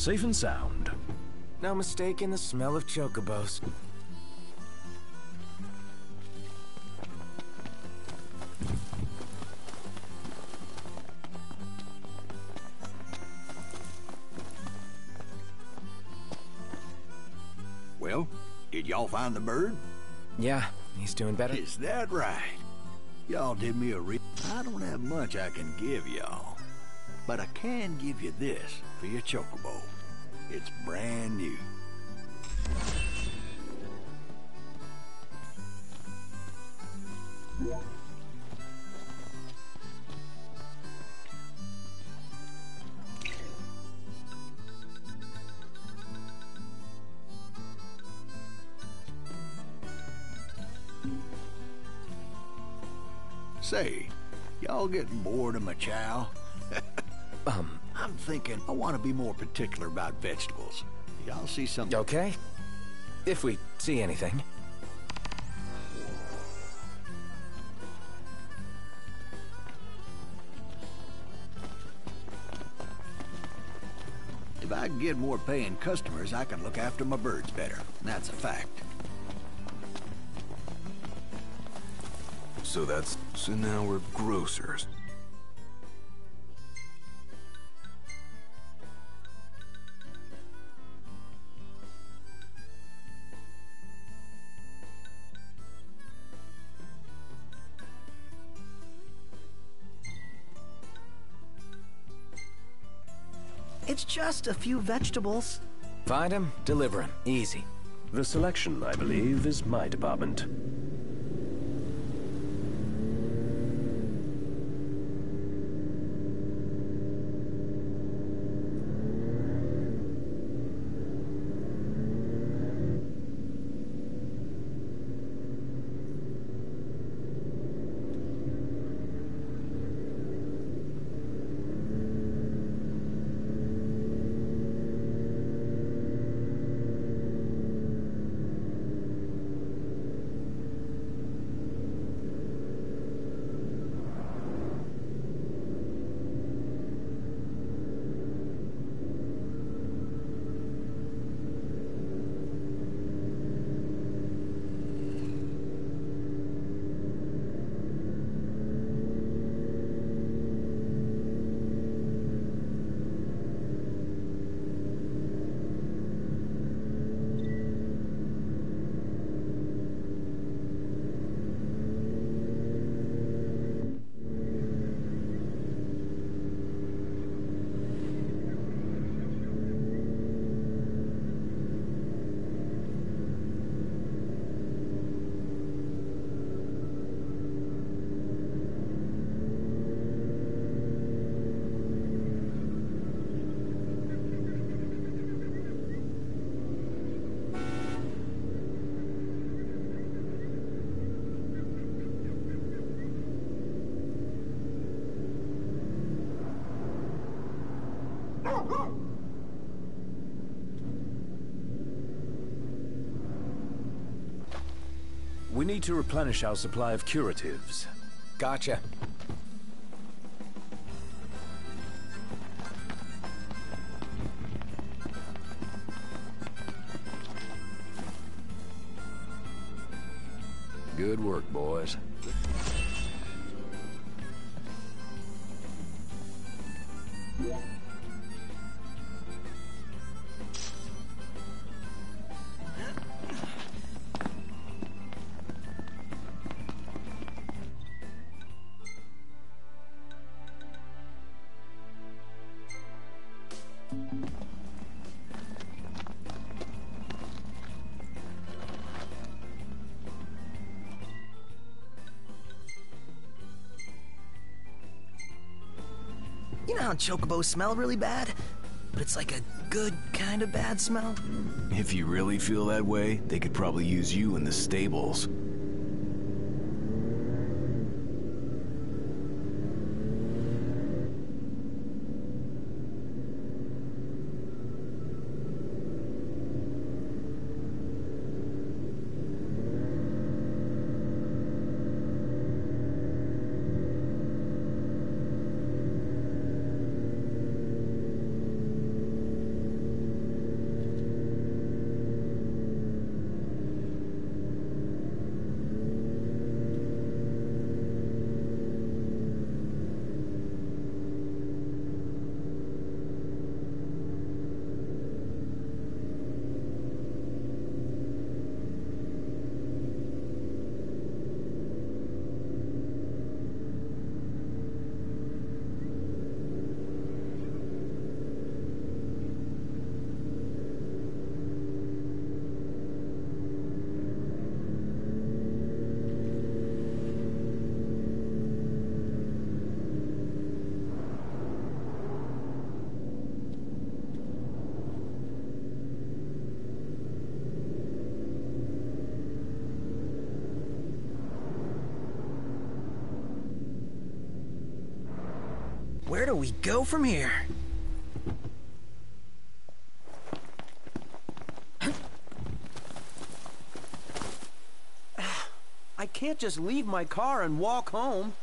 safe and sound. No mistaking the smell of chocobos. Well, did y'all find the bird? Yeah, he's doing better. Is that right? Y'all did me a I don't have much I can give y'all, but I can give you this for your chocobo. It's brand new. Say, y'all getting bored of my chow? I'm thinking I want to be more particular about vegetables. Y'all see something? Okay. If we see anything. If I can get more paying customers, I can look after my birds better. That's a fact. So now we're grocers. It's just a few vegetables. Find him, deliver him. Easy. The selection, I believe, is my department. We need to replenish our supply of curatives. Gotcha. Good work, boys. You know how chocobos smell really bad? But it's like a good kind of bad smell? If you really feel that way, they could probably use you in the stables. Where do we go from here? I can't just leave my car and walk home.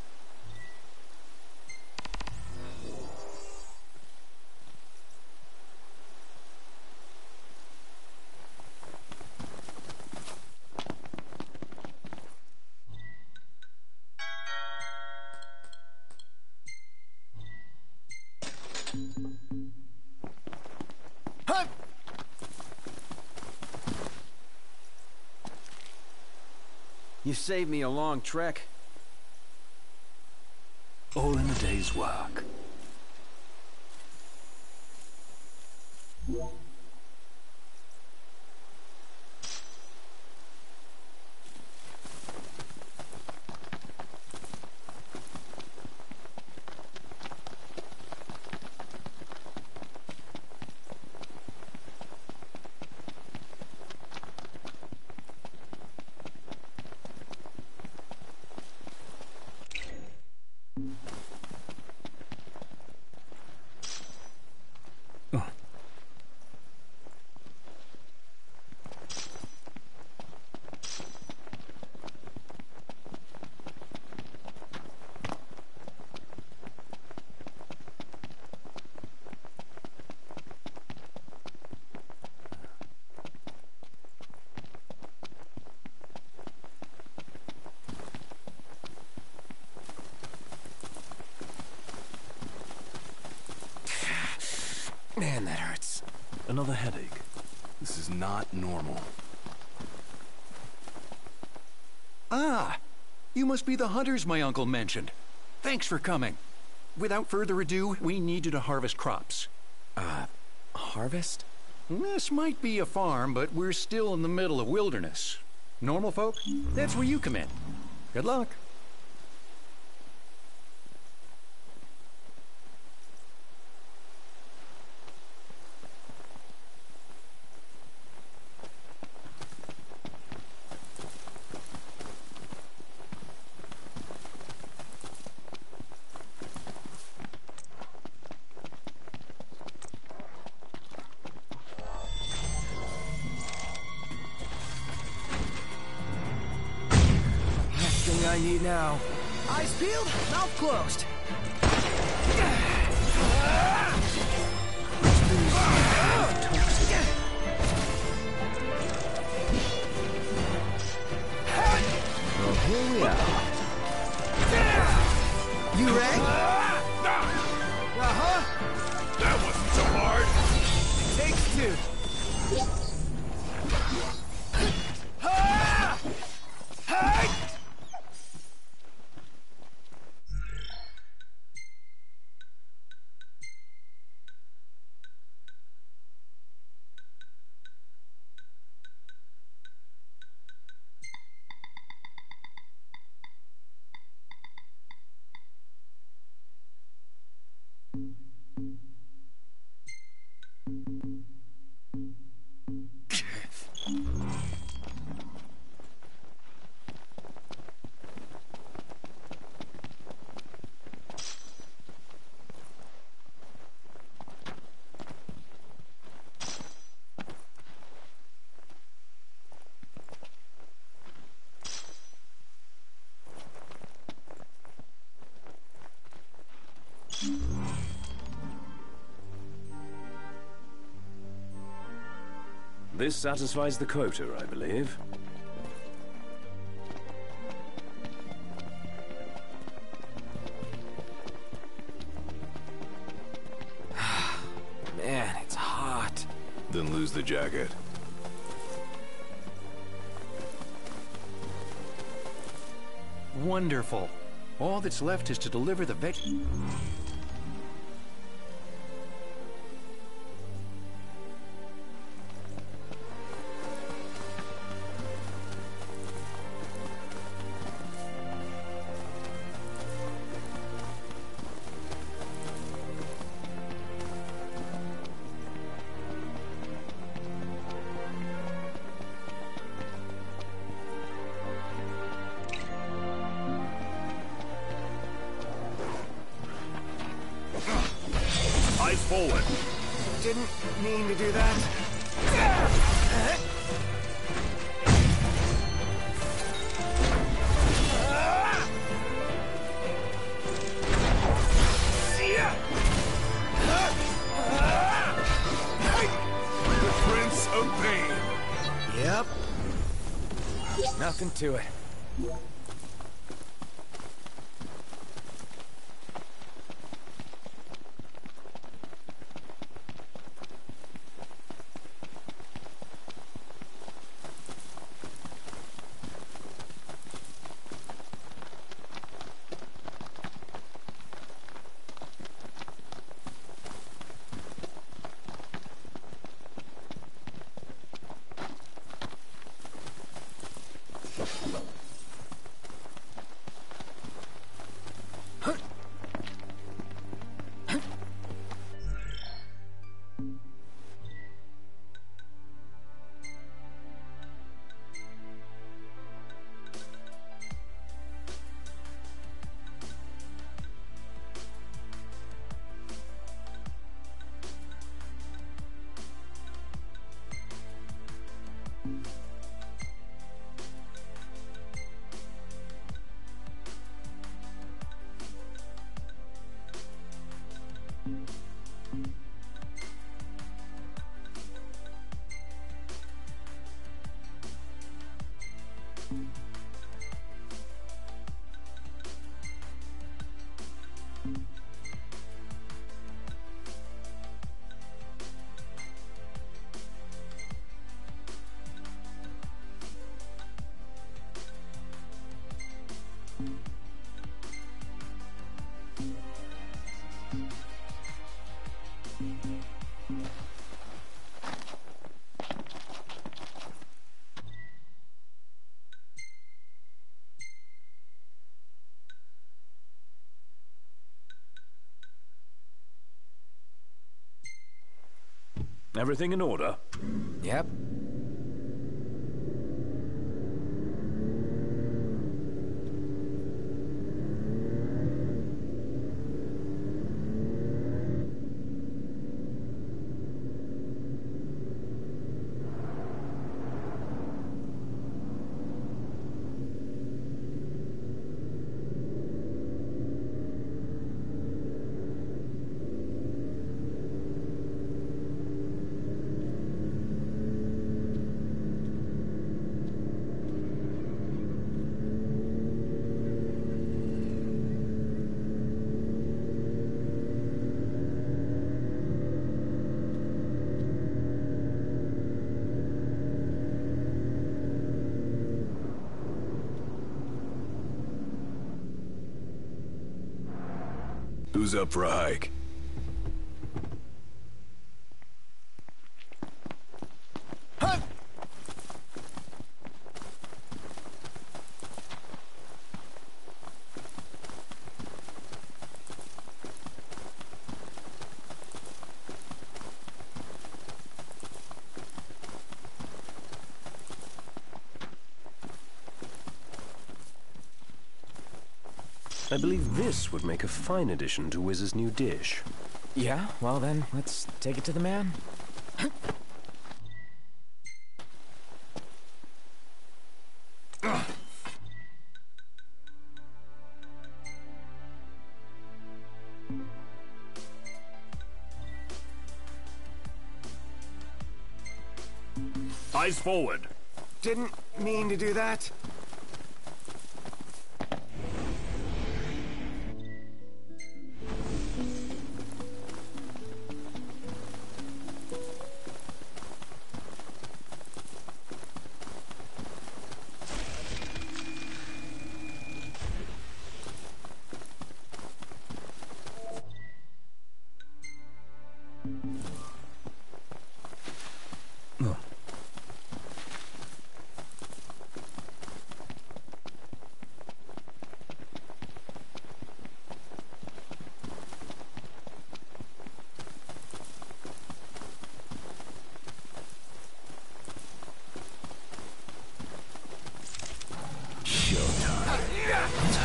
You saved me a long trek. All in a day's work. Man, that hurts. Another headache. This is not normal. Ah! You must be the hunters my uncle mentioned. Thanks for coming. Without further ado, we need you to harvest crops. Harvest? This might be a farm, but we're still in the middle of wilderness. Normal folk, that's where you come in. Good luck. I need now. Eyes peeled, mouth closed. Well, here we are. You ready? That wasn't so hard! Takes two. This satisfies the quota, I believe. Man, it's hot. Then lose the jacket. Wonderful. All that's left is to deliver the veg... forward. Didn't mean to do that. The Prince of Pain. Yep. Nothing to it. Everything in order? Yep. Who's up for a hike? I believe this would make a fine addition to Wiz's new dish. Yeah, well then, let's take it to the man. Eyes forward. Didn't mean to do that.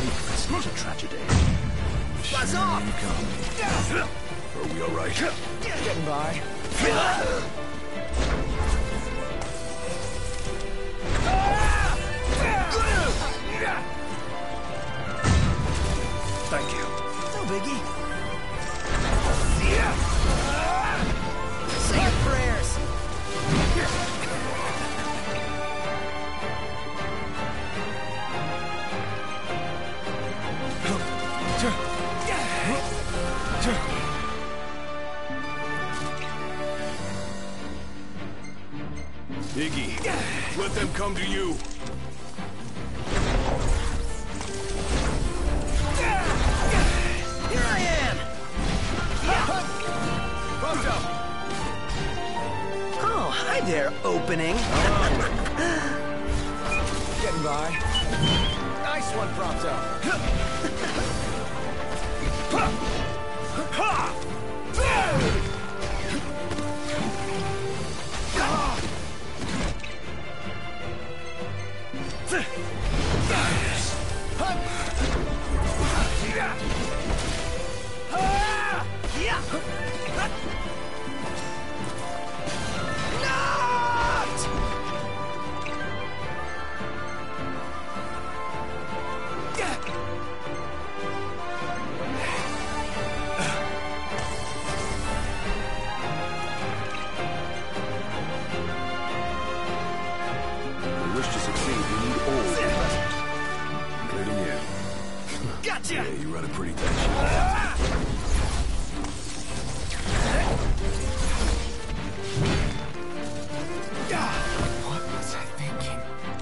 Such a tragedy. Buzz off! Are we all right? Getting by. Thank you. No biggie. Say your prayers. Iggy, let them come to you. Here I am. Oh, hi there, opening. Getting by. Nice one, Prompto. If we wish to succeed, we need all the investment, including you. Gotcha. Yeah, you run a pretty tight ship. What was I thinking?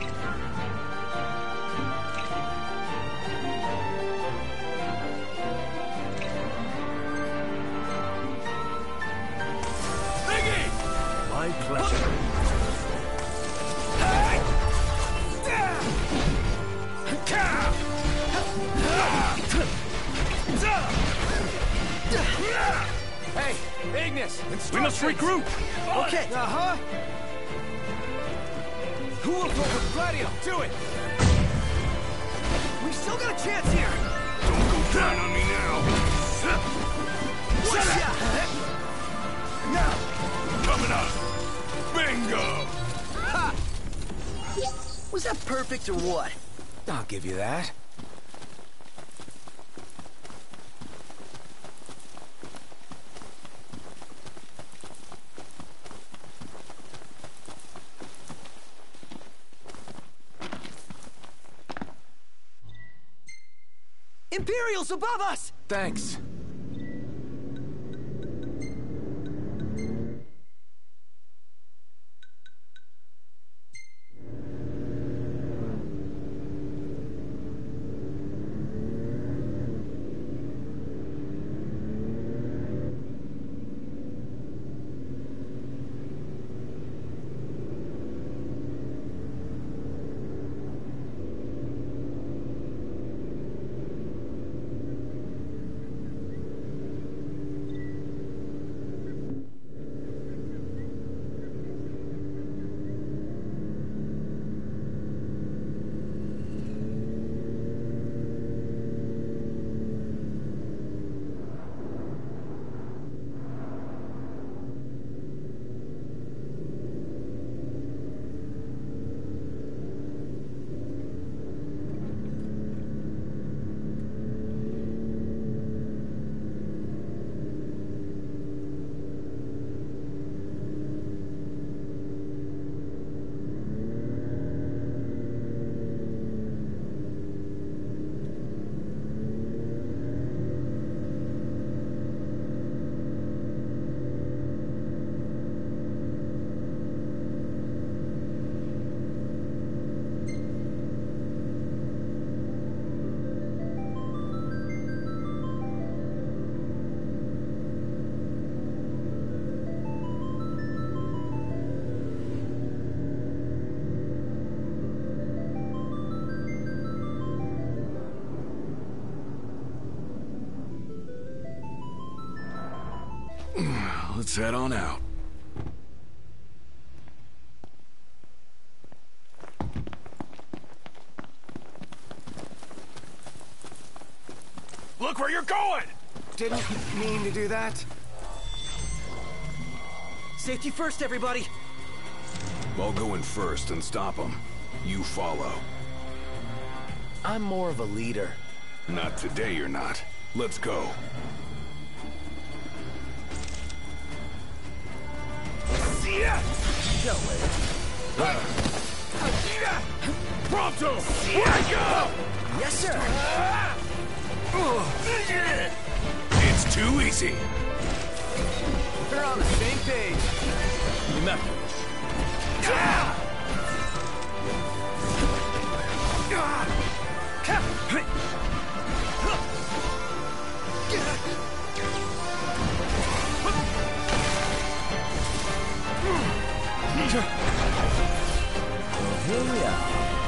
My pleasure. Hey, Ignis! We must regroup. Okay. Uh-huh. Who will go with Gladio? Do it! We still got a chance here. Don't go down on me now. Now. Coming up. Bingo. Was that perfect or what? I'll give you that. Imperials above us! Thanks. Let's head on out. Look where you're going! Didn't mean to do that. Safety first, everybody! I'll go in first and stop them. You follow. I'm more of a leader. Not today, you're not. Let's go. No way. Pronto! Here I go! Yes, sir. It's too easy. We're on the same page. Remember. Here we are.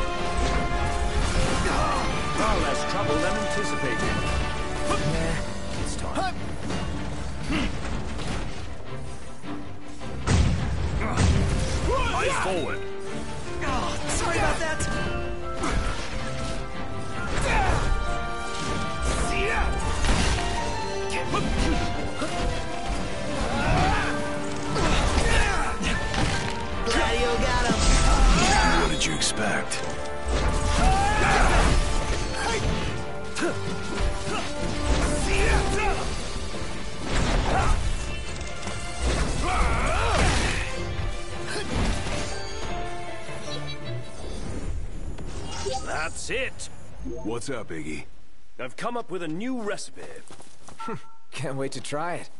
Far less trouble than anticipated. Yeah, it's time. Eyes forward. Oh, sorry about that. Gladio got him. What did you expect? That's it. What's up, Iggy? I've come up with a new recipe. Can't wait to try it.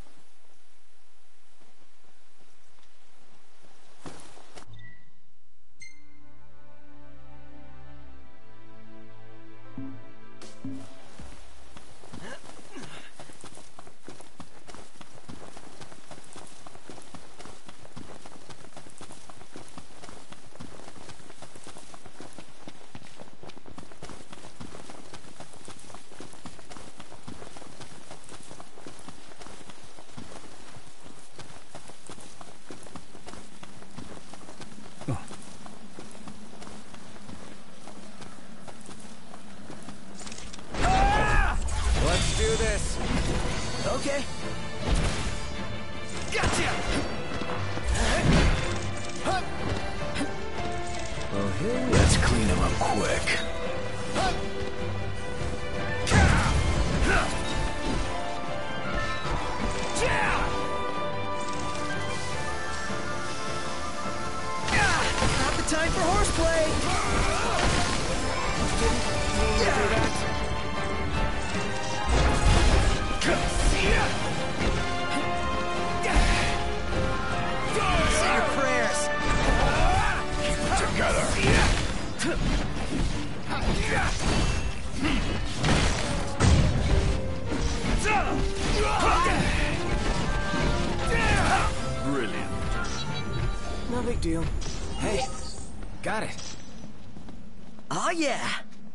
Let's do this. Okay. Gotcha! Well, here we are. Let's clean him up quick. Not the time for horseplay. Say your prayers. Together. Brilliant. No big deal. Hey, got it. Oh, yeah.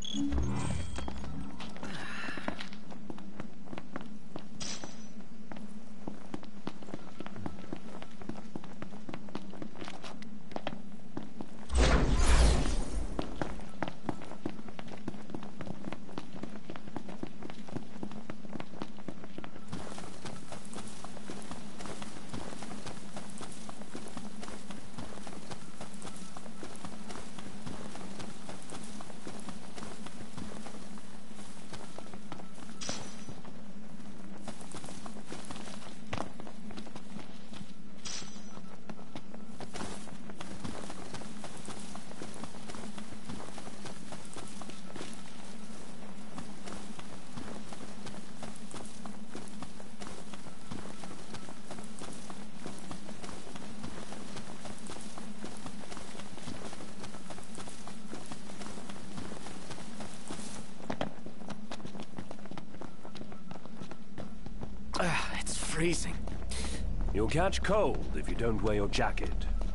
It's freezing. You'll catch cold if you don't wear your jacket.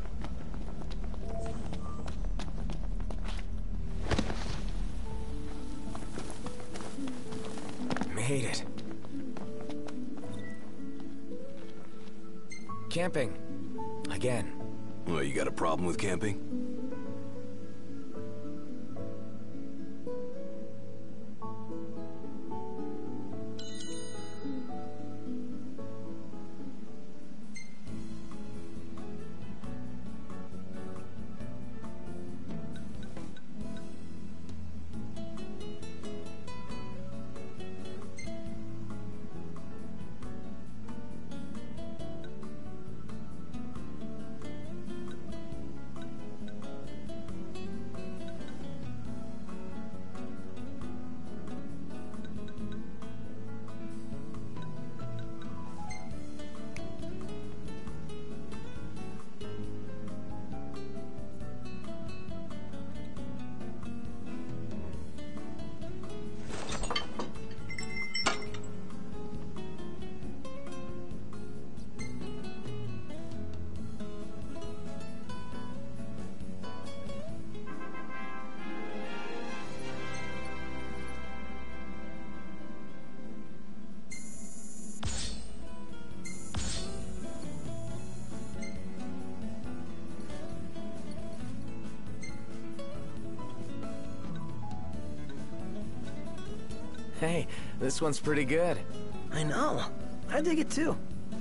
Made it. Camping. Again. Well, you got a problem with camping? Hey, this one's pretty good. I know. I dig it too.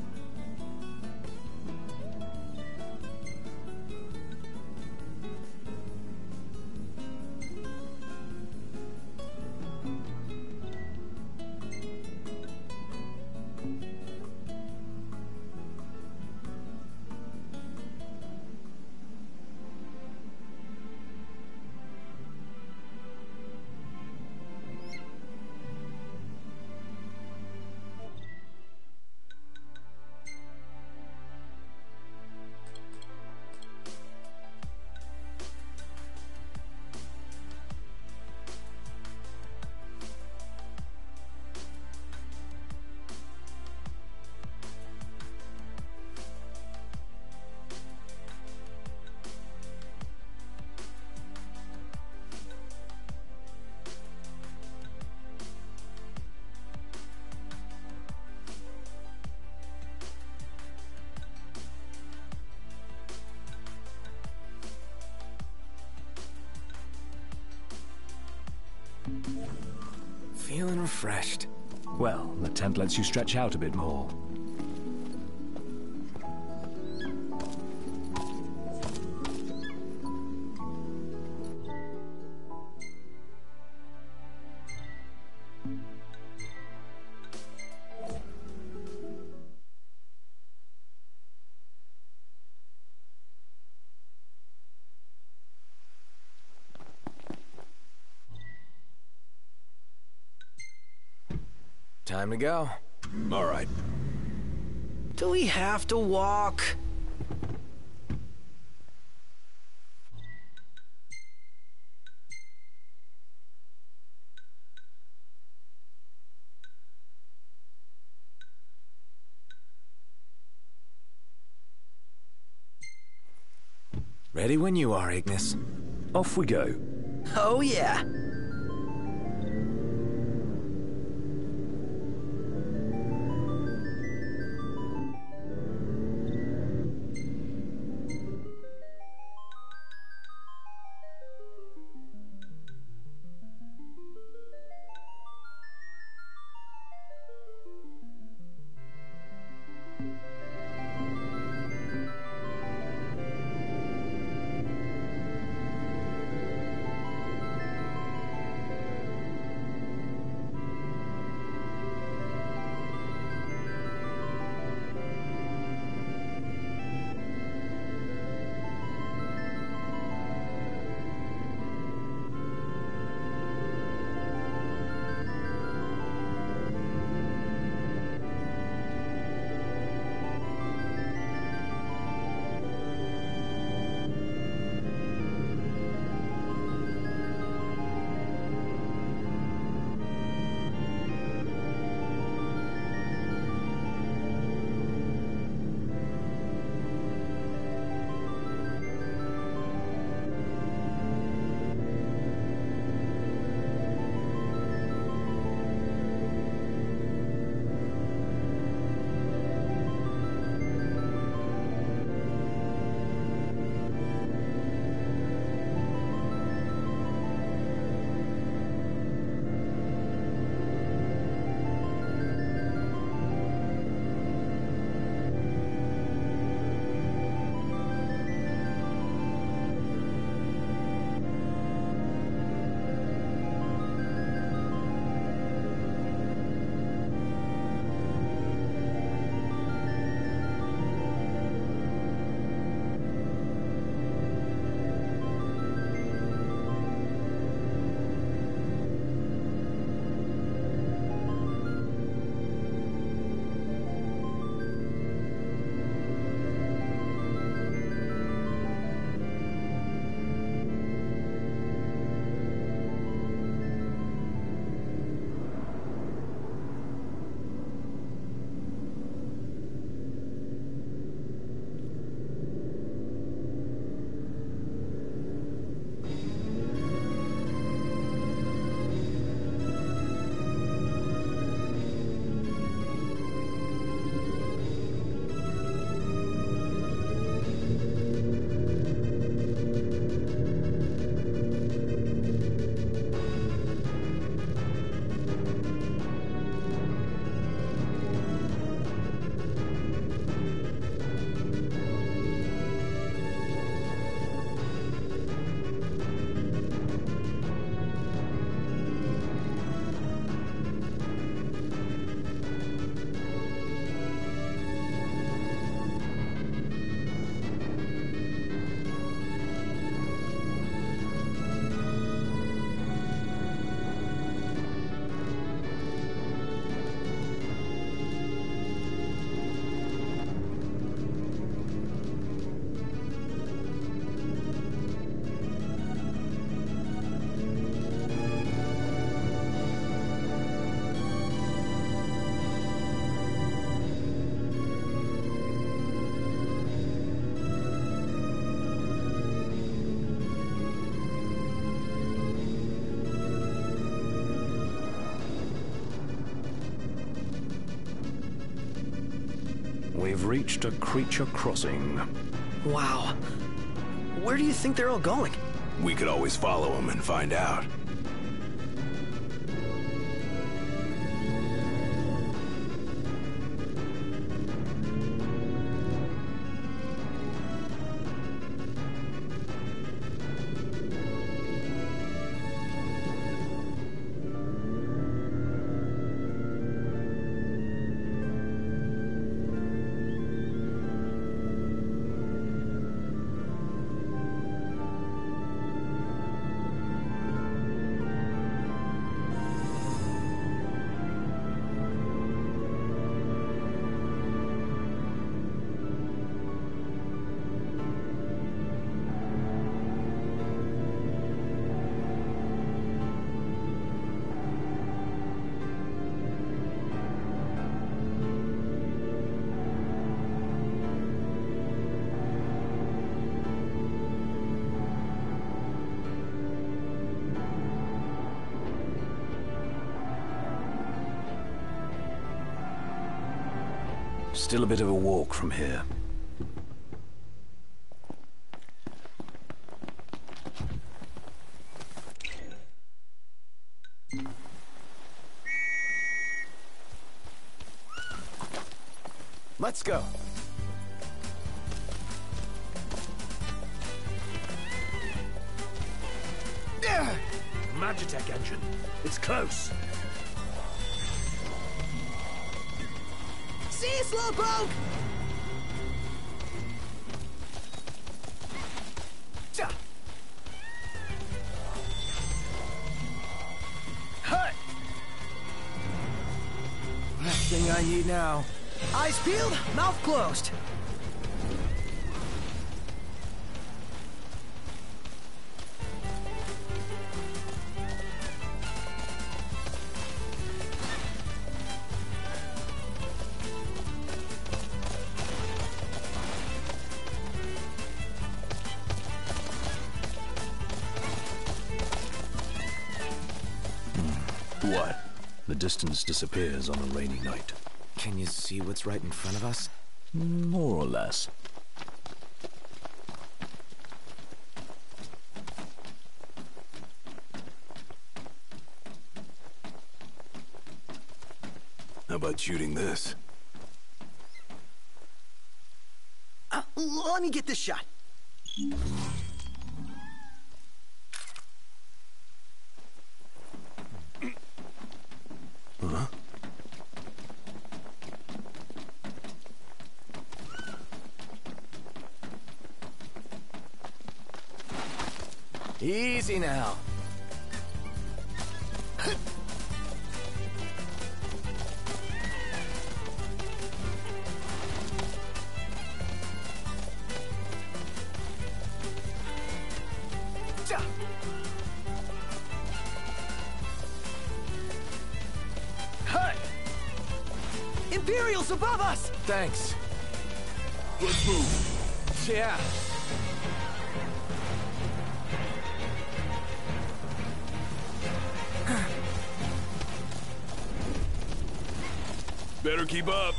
Feeling refreshed. Well, the tent lets you stretch out a bit more. Time to go. All right. Do we have to walk? Ready when you are, Ignis. Off we go. Oh yeah. They've reached a creature crossing. Wow. Where do you think they're all going? We could always follow them and find out. Still a bit of a walk from here. Let's go. Magitech engine. It's close. See you, Slowpoke! Last thing I need now. Eyes peeled, mouth closed. What? The distance disappears on a rainy night. Can you see what's right in front of us? More or less. How about shooting this? Let me get this shot. Huh? Easy now. Imperials above us! Thanks. Let's move. Yeah. Better keep up.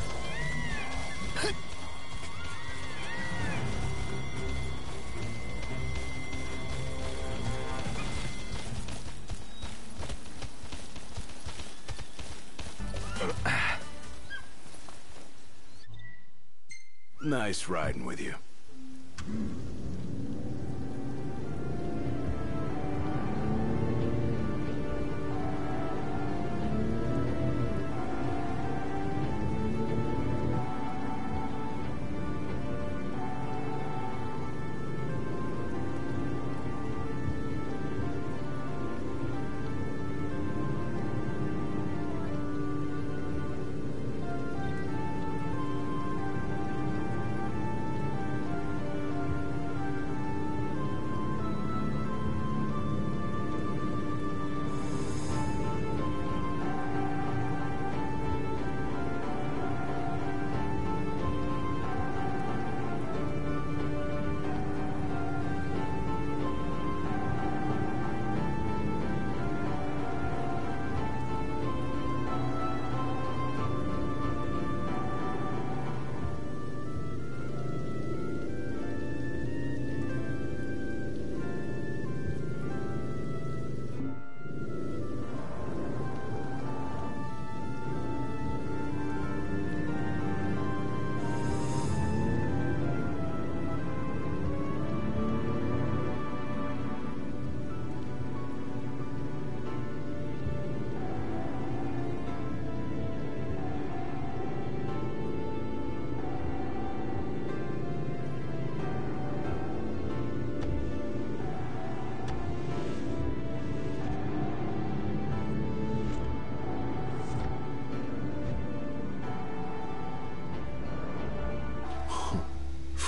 Nice riding with you.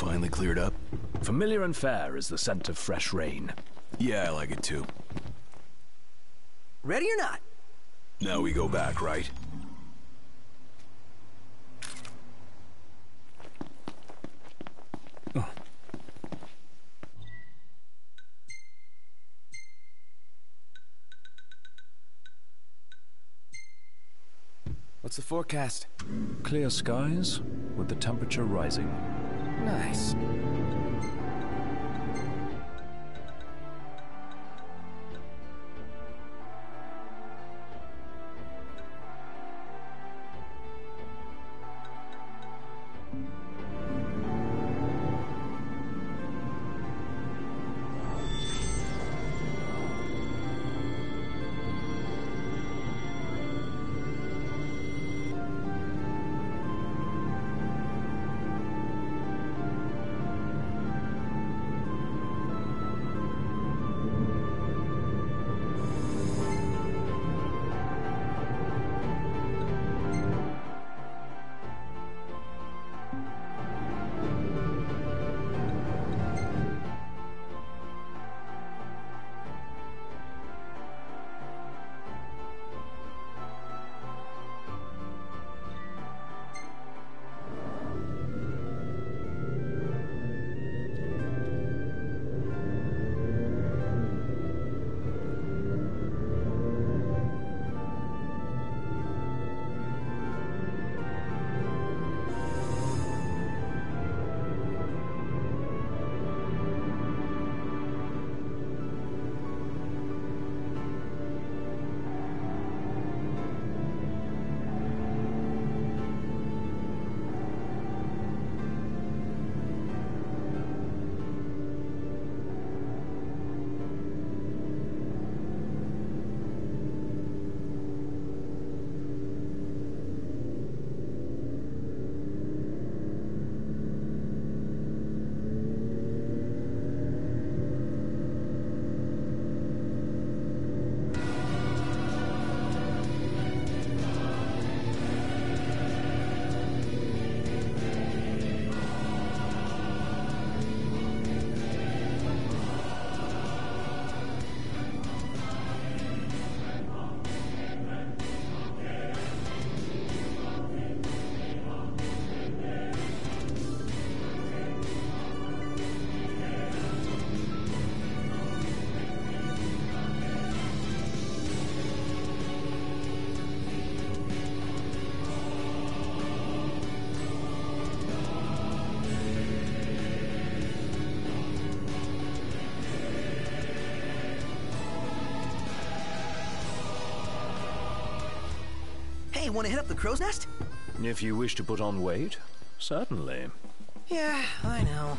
finally cleared up? Familiar and fair is the scent of fresh rain. Yeah, I like it too. Ready or not? Now we go back, right? What's the forecast? Clear skies, with the temperature rising. Nice. Hey, wanna hit up the crow's nest? If you wish to put on weight, certainly. Yeah, I know.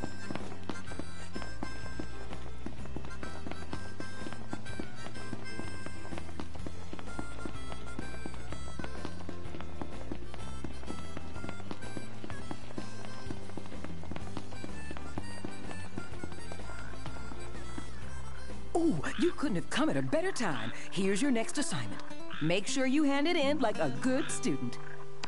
Oh, you couldn't have come at a better time. Here's your next assignment. Make sure you hand it in like a good student.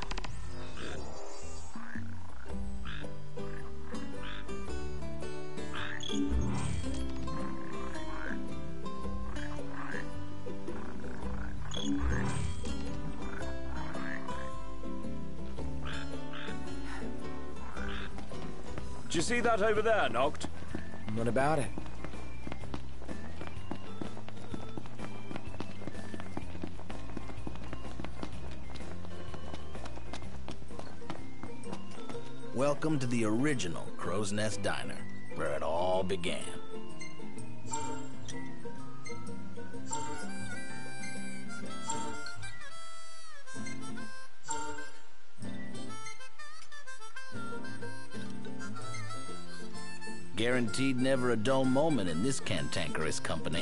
Did you see that over there, Noct? What about it? Welcome to the original Crow's Nest Diner, where it all began. Guaranteed never a dull moment in this cantankerous company.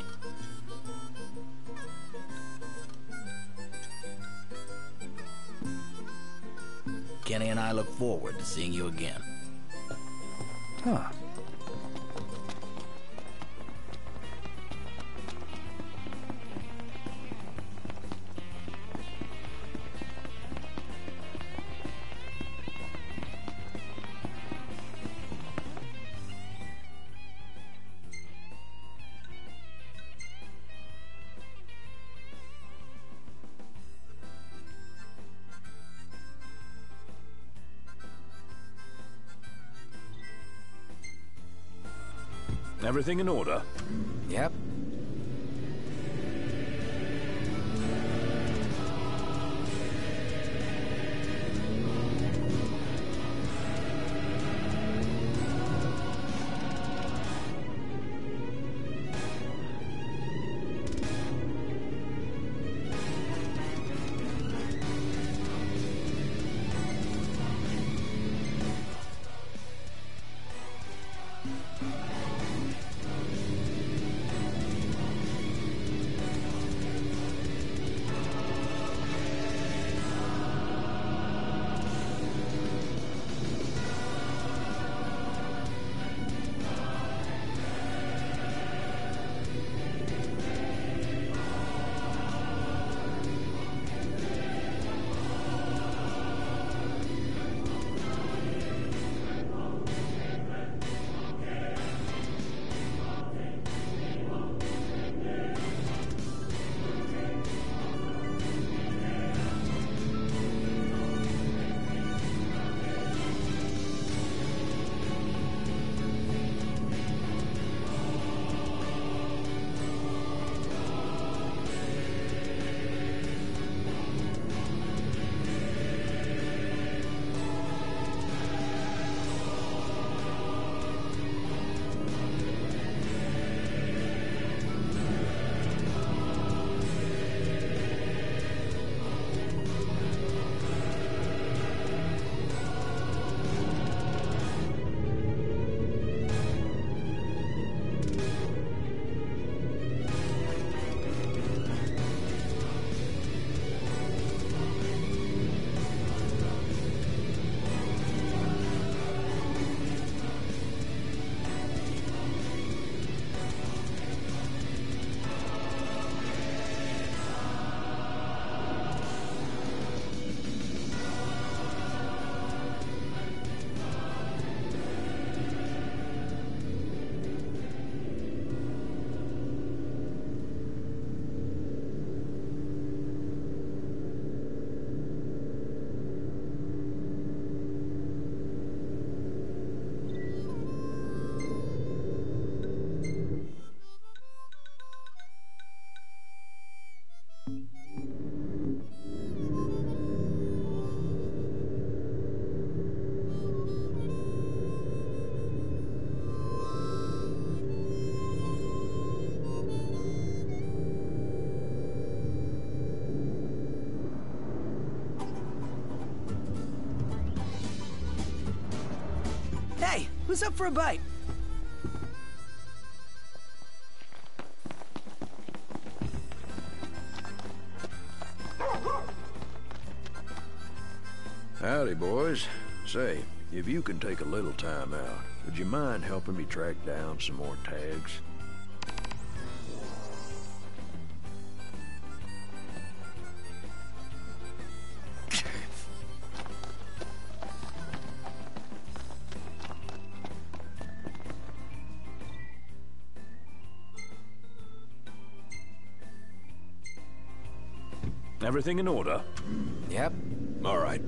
Kenny and I look forward to seeing you again. Huh. Everything in order? Yep. Hey, who's up for a bite? Howdy, boys. Say, if you can take a little time out, would you mind helping me track down some more tags? Everything in order? Yep. All right.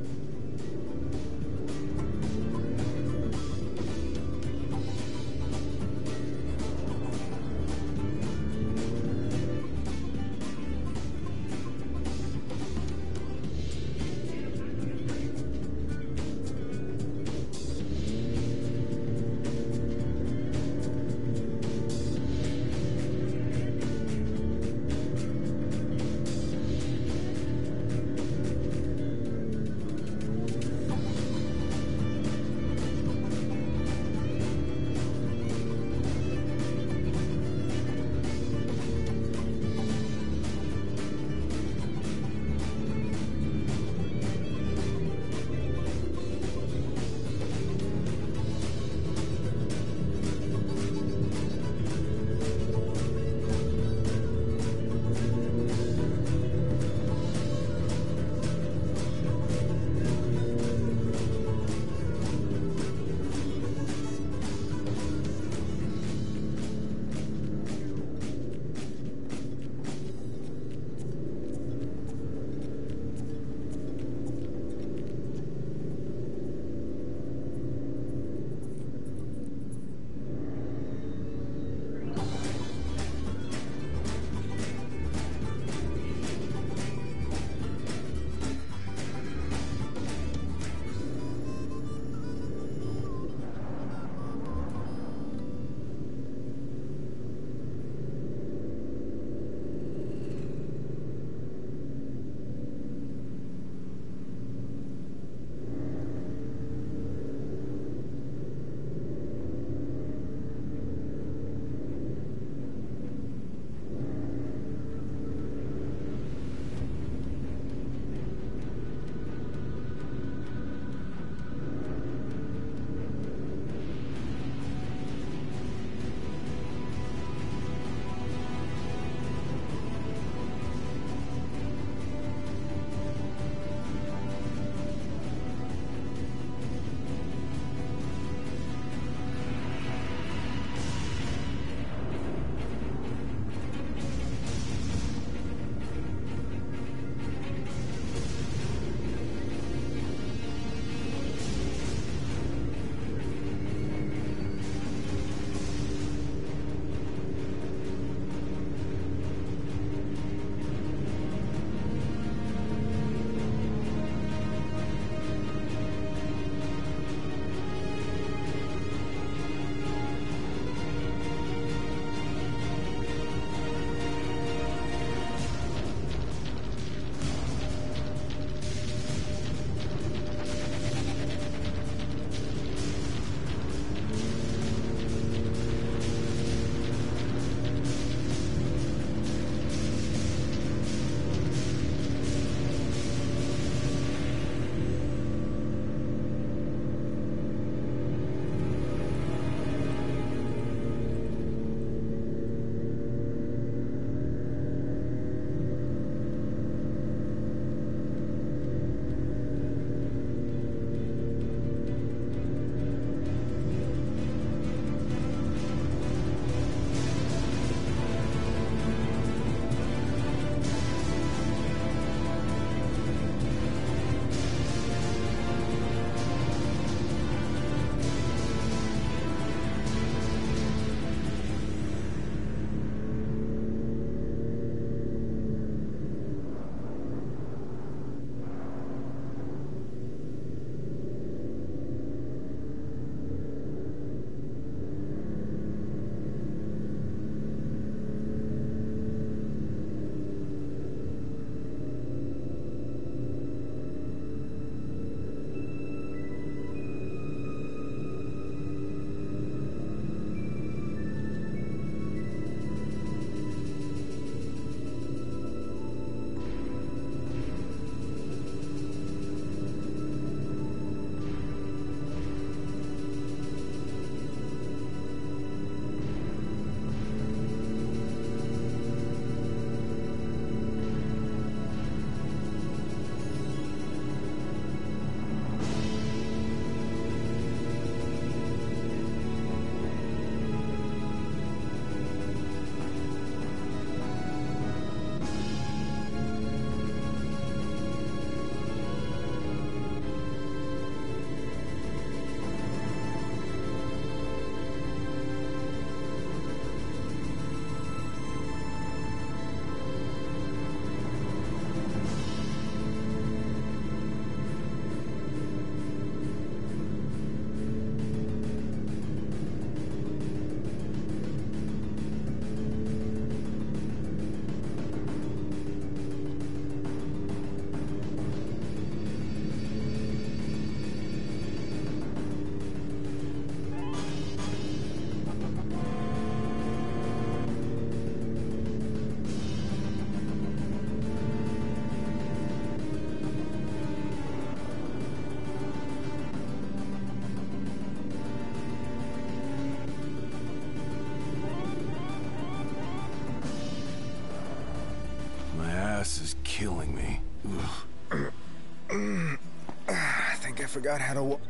forgot how to walk.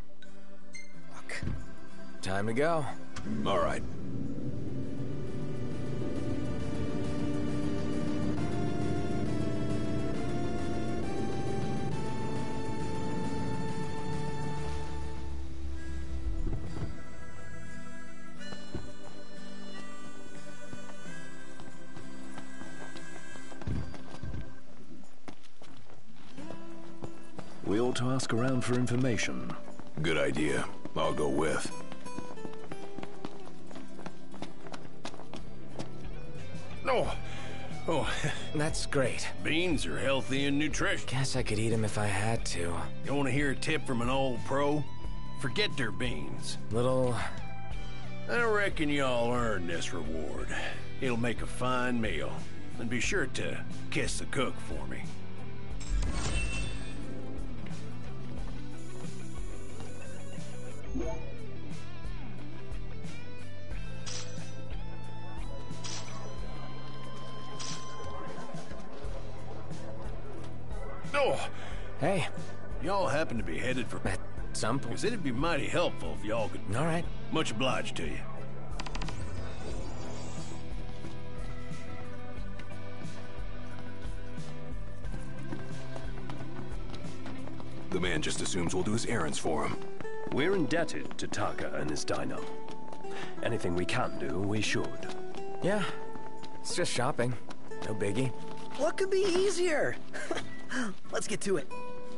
Time to go. All right. We ought to ask around for information. Good idea. I'll go with. Oh, that's great. Beans are healthy and nutritious. Guess I could eat them if I had to. You want to hear a tip from an old pro? Forget their beans. Little... I reckon y'all earned this reward. It'll make a fine meal. And be sure to kiss the cook for me. Oh! Hey. Y'all happen to be headed for... At some point. Because it'd be mighty helpful if y'all could... All right. Much obliged to you. The man just assumes we'll do his errands for him. We're indebted to Taka and his diner. Anything we can do, we should. Yeah. It's just shopping. No biggie. What could be easier? Let's get to it.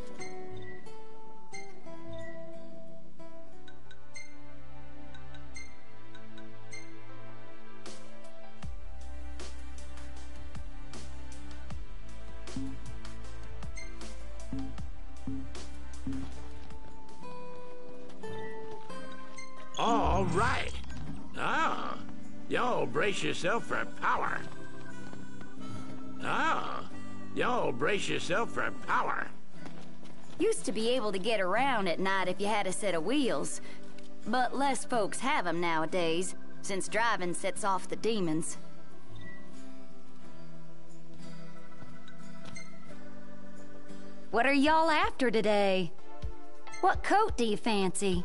All right. Ah, y'all brace yourself for power. Y'all brace yourself for power. Used to be able to get around at night if you had a set of wheels. But less folks have them nowadays, since driving sets off the demons. What are y'all after today? What coat do you fancy?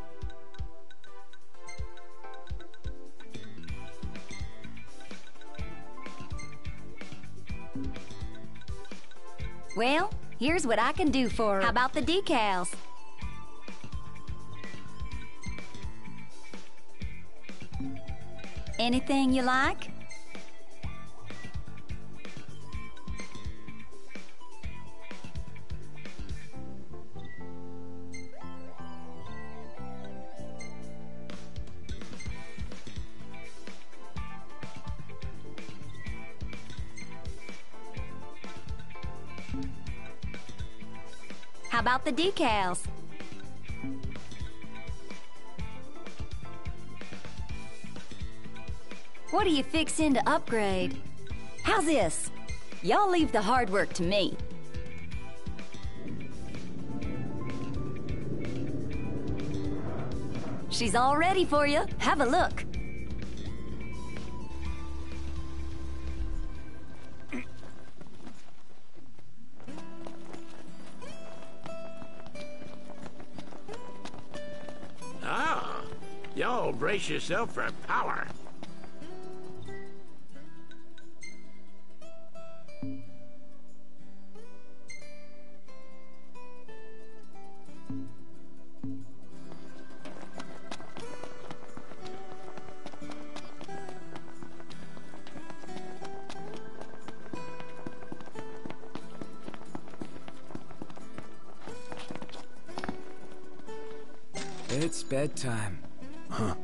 Well, here's what I can do for her. How about the decals? Anything you like? How about the decals? What are you fixing to upgrade? How's this? Y'all leave the hard work to me. She's all ready for you. Have a look. Y'all brace yourself for power. It's bedtime. Huh.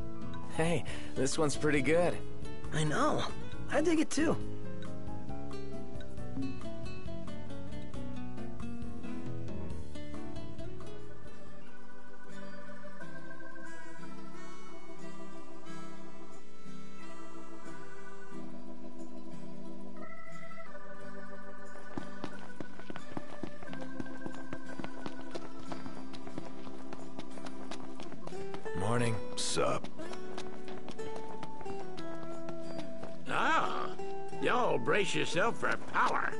Hey, this one's pretty good. I know. I dig it too. Morning. Sup? Ah, y'all brace yourself for power.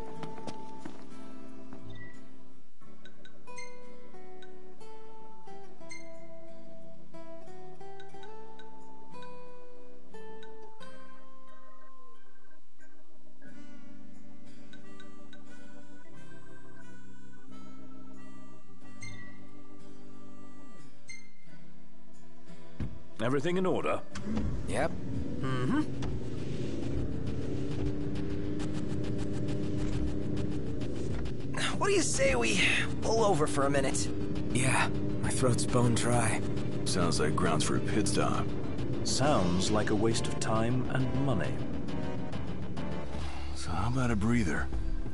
Everything in order? Yep. Mm-hmm. What do you say we pull over for a minute? Yeah, my throat's bone dry. Sounds like grounds for a pit stop. Sounds like a waste of time and money. So how about a breather?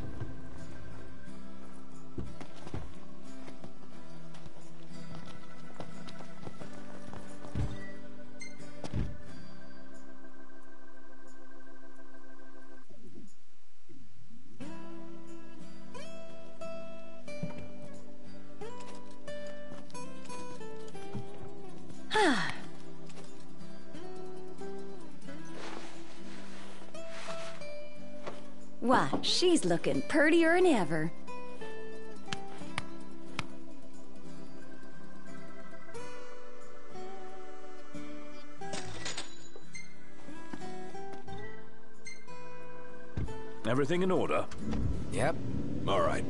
Why, she's looking purtier than ever. Everything in order? Yep. All right.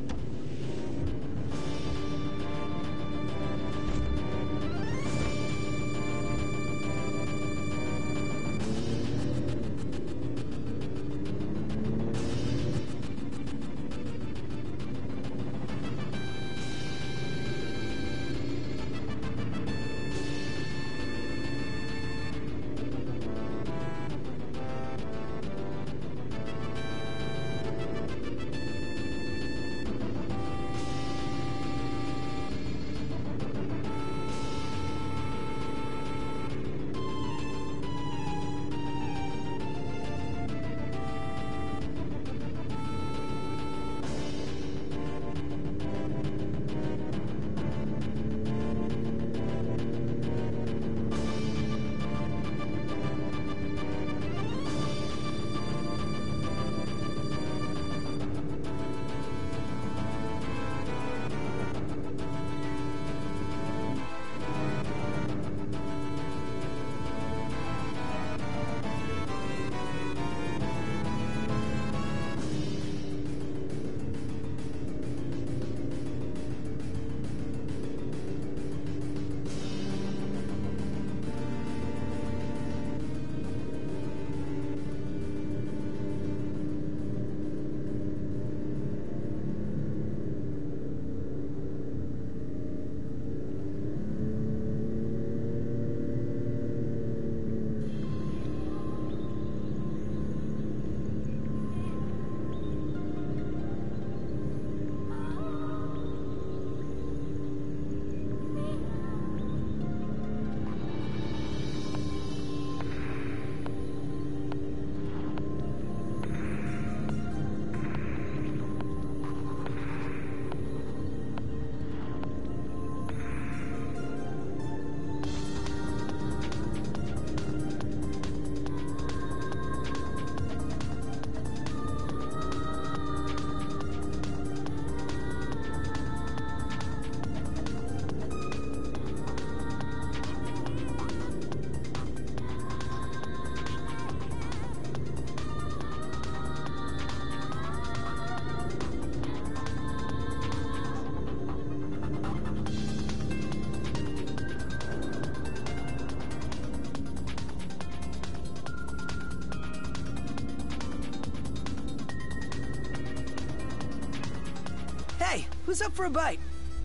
Hey, who's up for a bite?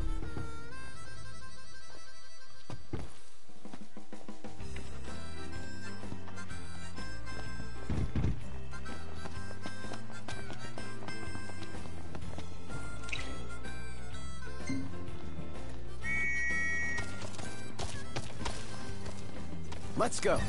Let's go.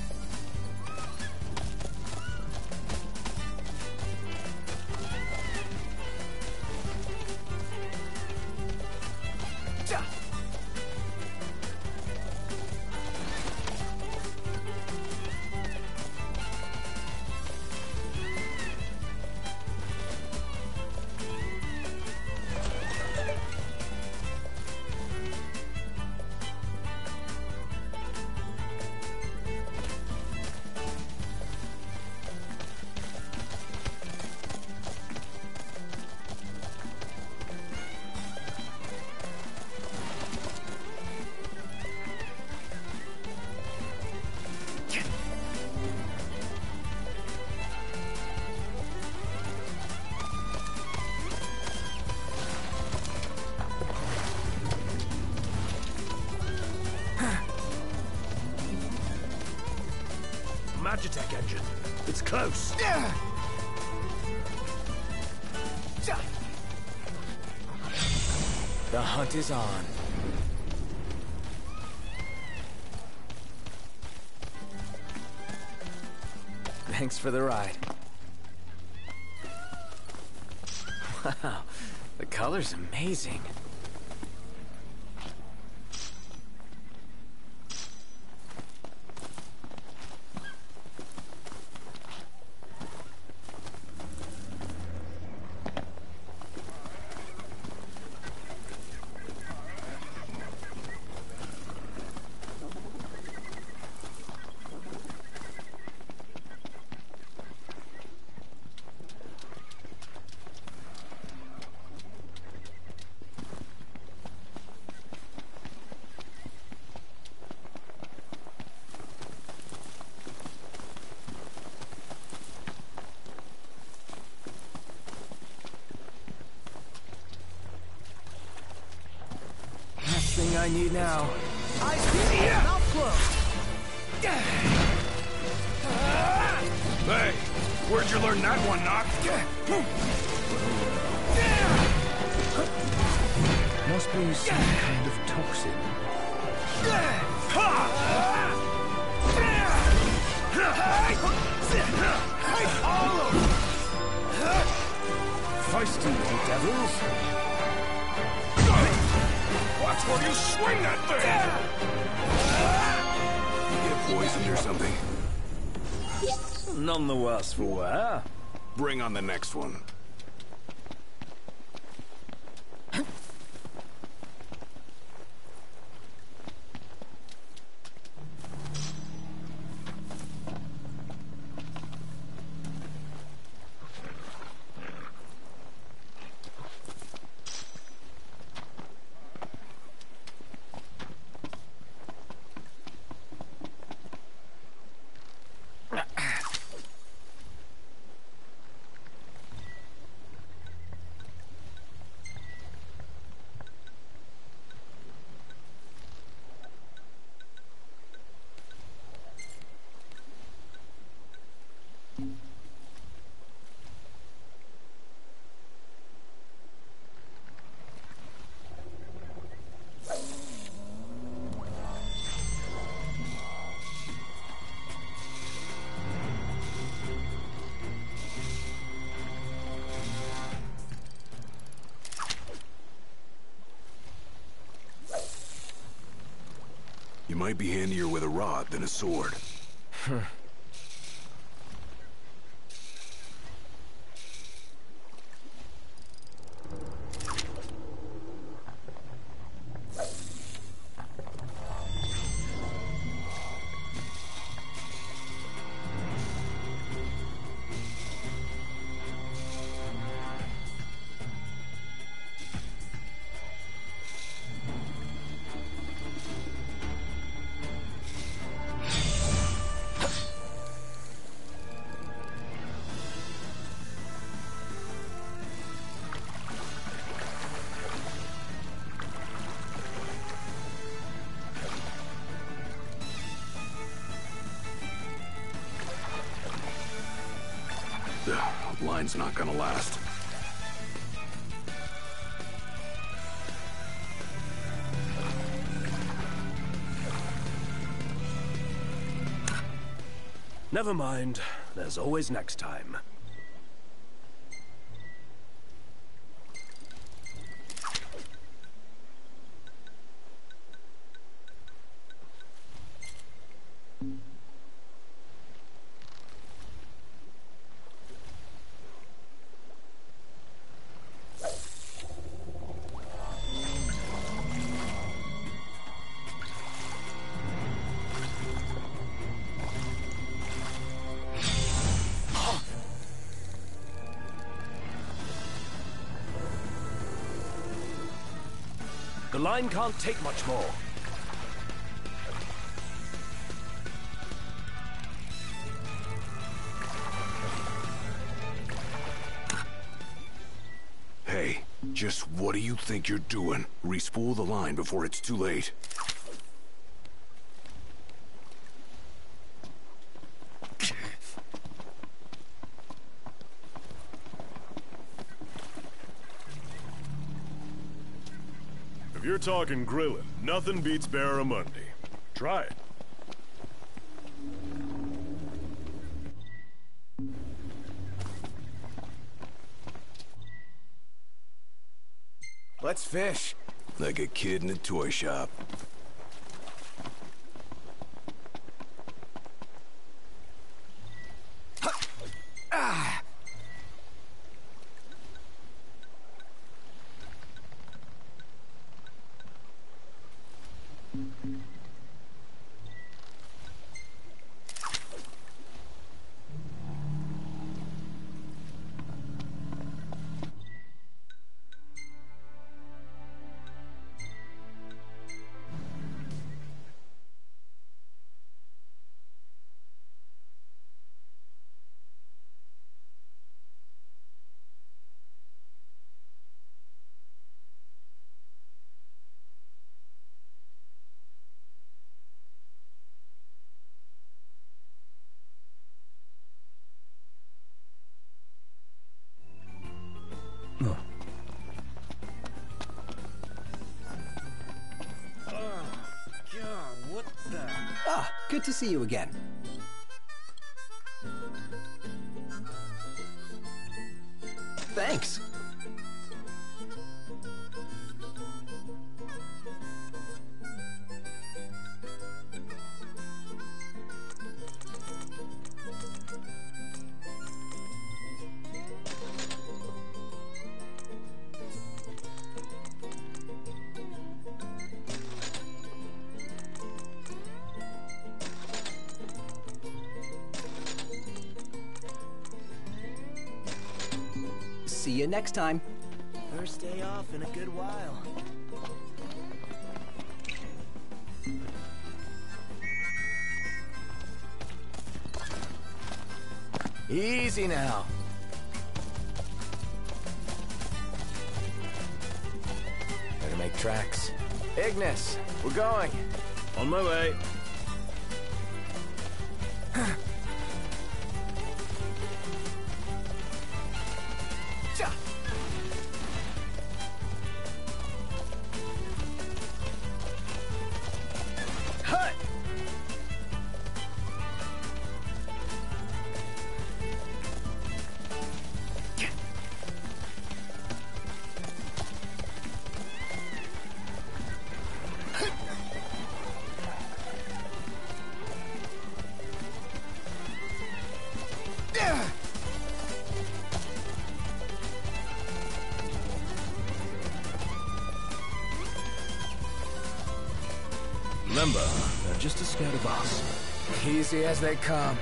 Logitech engine. It's close. The hunt is on. Thanks for the ride. Wow, the color's amazing. Thing I need now. Eyes peeled, mouth closed. Hey, where'd you learn that one, Knock? Must be some kind of toxin. Feisty little devils. Watch where you swing that thing! You get poisoned or something? None the worse for wear. Bring on the next one. You might be handier with a rod than a sword. The line's not gonna last. Never mind. There's always next time. The line can't take much more. Hey, just what do you think you're doing? Respool the line before it's too late. If you're talking grilling, nothing beats barramundi. Try it. Let's fish. Like a kid in a toy shop. Ah! Good to see you again. Thanks. See you next time. First day off in a good while. Easy now. Better make tracks. Ignis, we're going. On my way. Remember, they're just a scared of us. Easy as they come.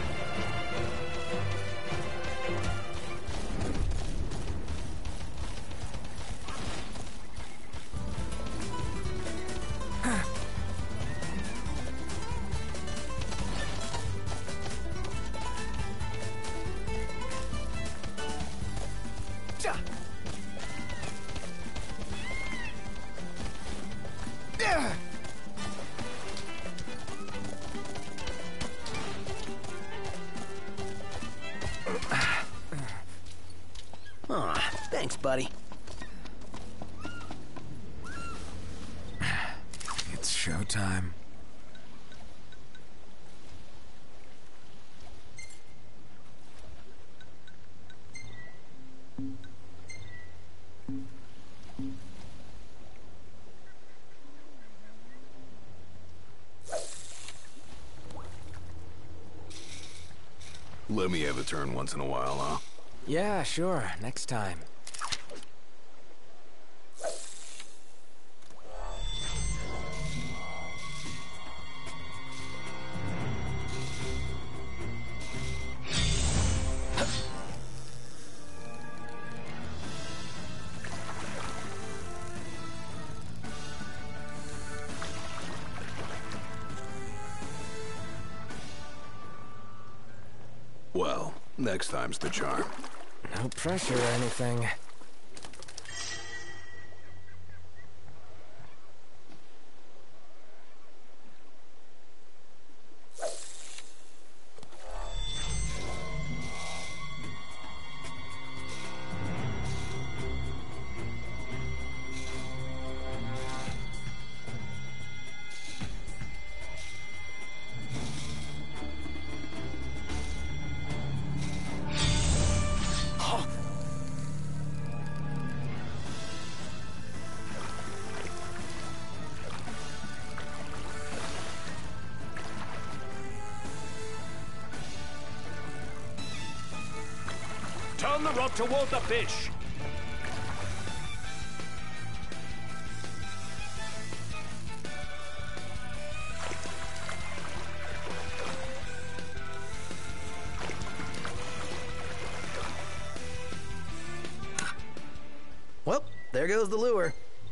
Thanks, buddy. It's showtime. Let me have a turn once in a while, huh? Yeah, sure. Next time. Well, next time's the charm. No pressure or anything. Run the rod toward the fish. Well, there goes the lure.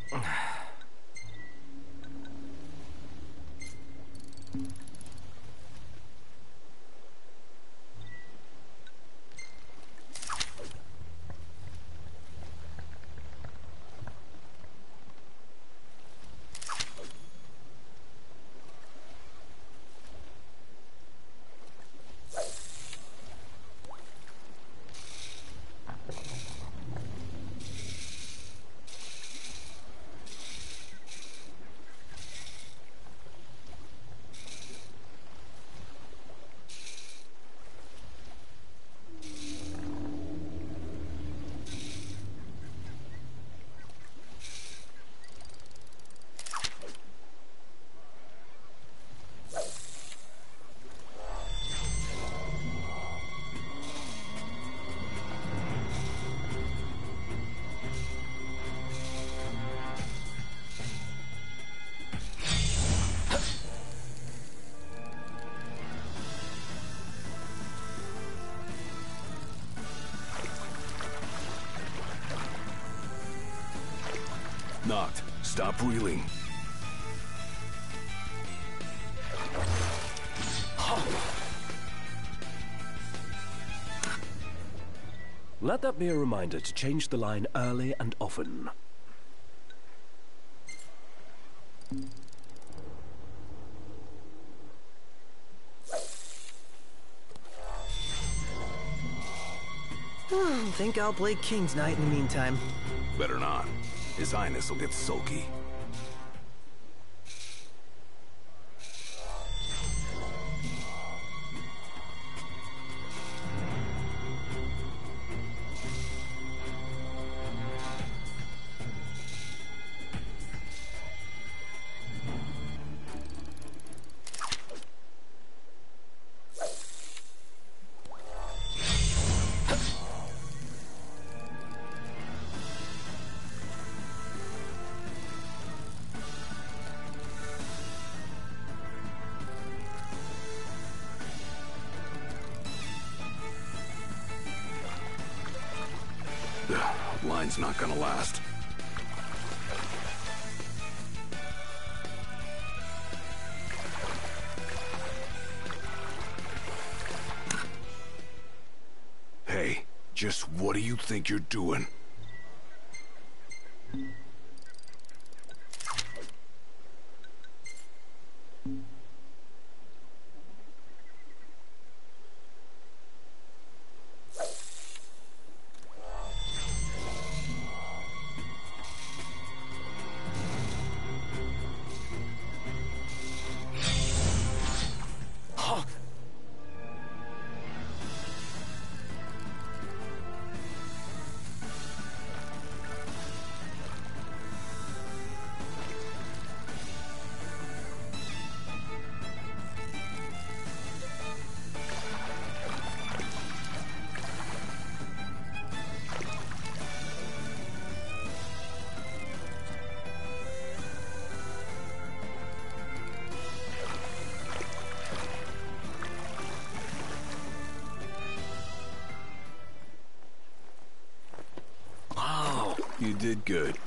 Knocked. Stop reeling. Let that be a reminder to change the line early and often. Think I'll play King's Knight in the meantime. Better not. His Highness will get sulky. Line's not gonna last. Hey, just what do you think you're doing? You did good.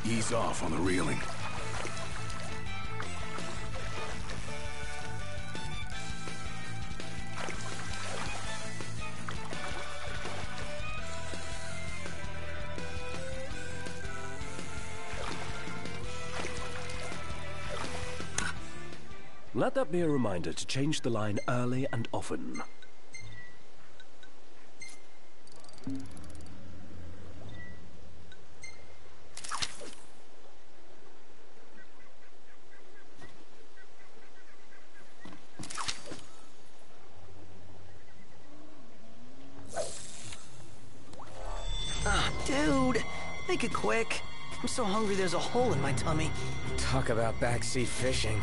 Ease off on the reeling. Let that be a reminder to change the line early and often. Dude, make it quick. I'm so hungry there's a hole in my tummy. Talk about backseat fishing.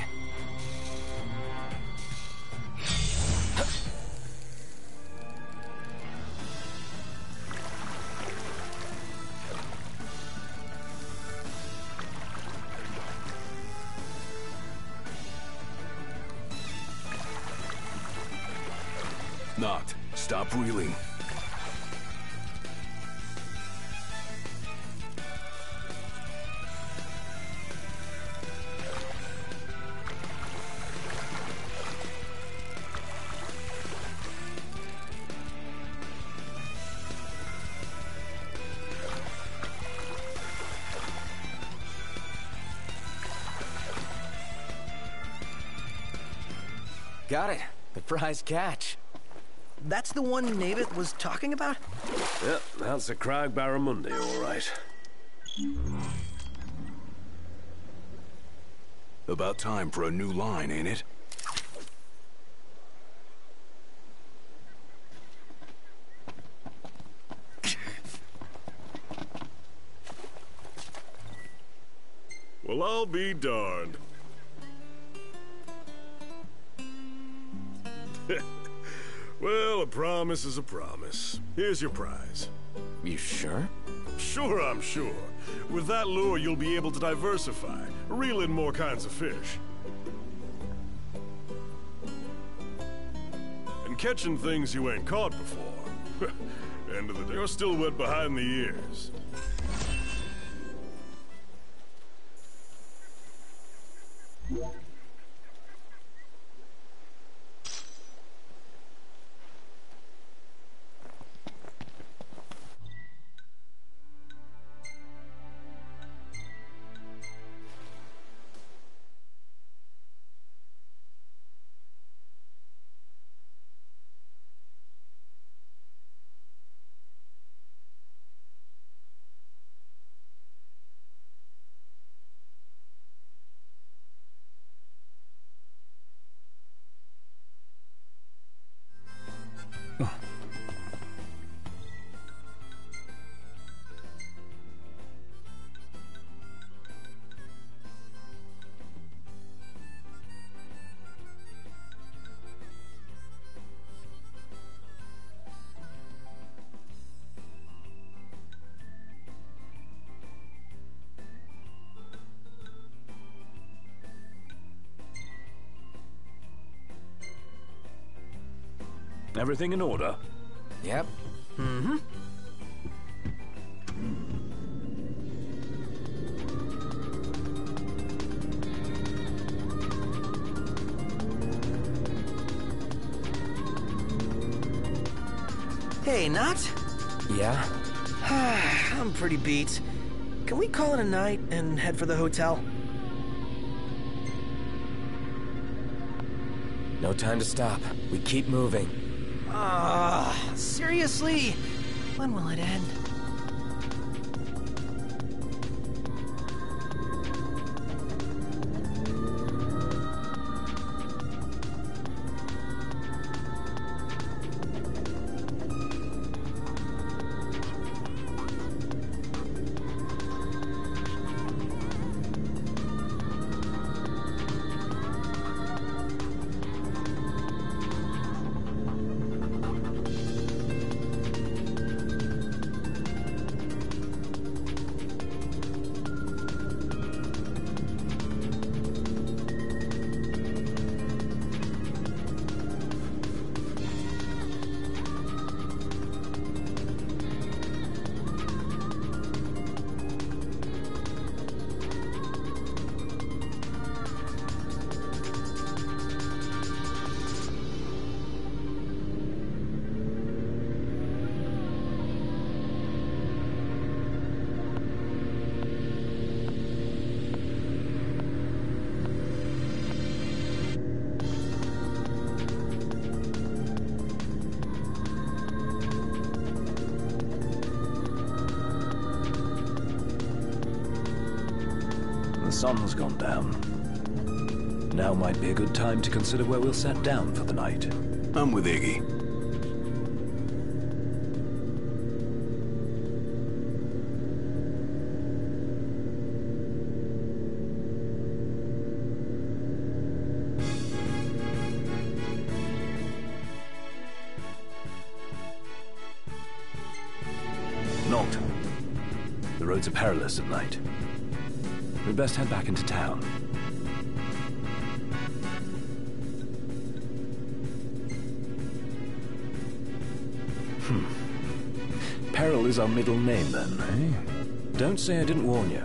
Knocked. Stop reeling. Got it. The prize catch. That's the one Naboth was talking about? Yep, that's a Crag Barramundi, all right. About time for a new line, ain't it? Well, I'll be darned. Well, a promise is a promise. Here's your prize. You sure? Sure, I'm sure. With that lure, you'll be able to diversify, reel in more kinds of fish. And catching things you ain't caught before. End of the day, you're still wet behind the ears. Everything in order? Yep. Mm-hmm. Hey, Nott? Yeah? I'm pretty beat. Can we call it a night and head for the hotel? No time to stop. We keep moving. Seriously? When will it end? The sun's gone down. Now might be a good time to consider where we'll set down for the night. I'm with Iggy. Not. The roads are perilous at night. We'd best head back into town. Peril is our middle name, then, eh? Don't say I didn't warn you.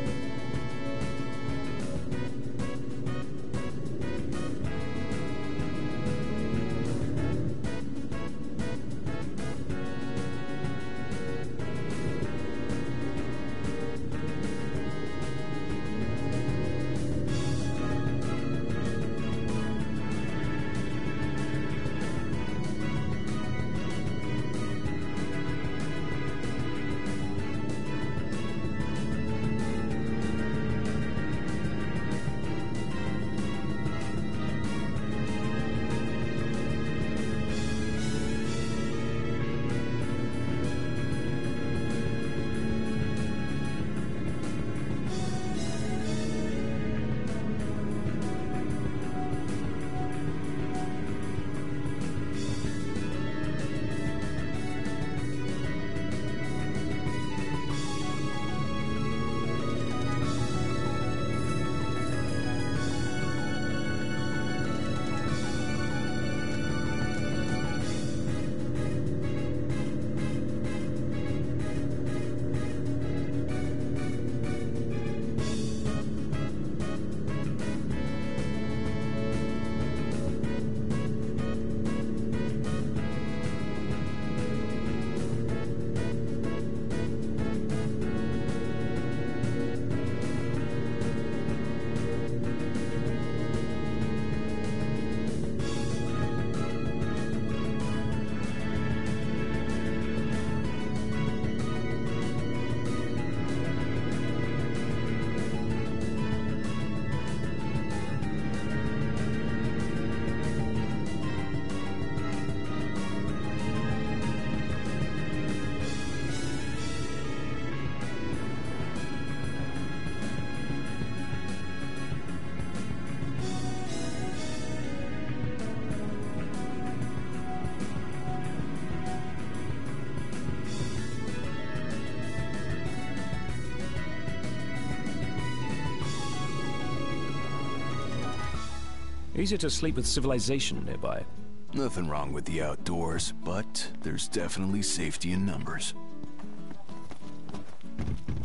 Easier to sleep with civilization nearby. Nothing wrong with the outdoors, but there's definitely safety in numbers.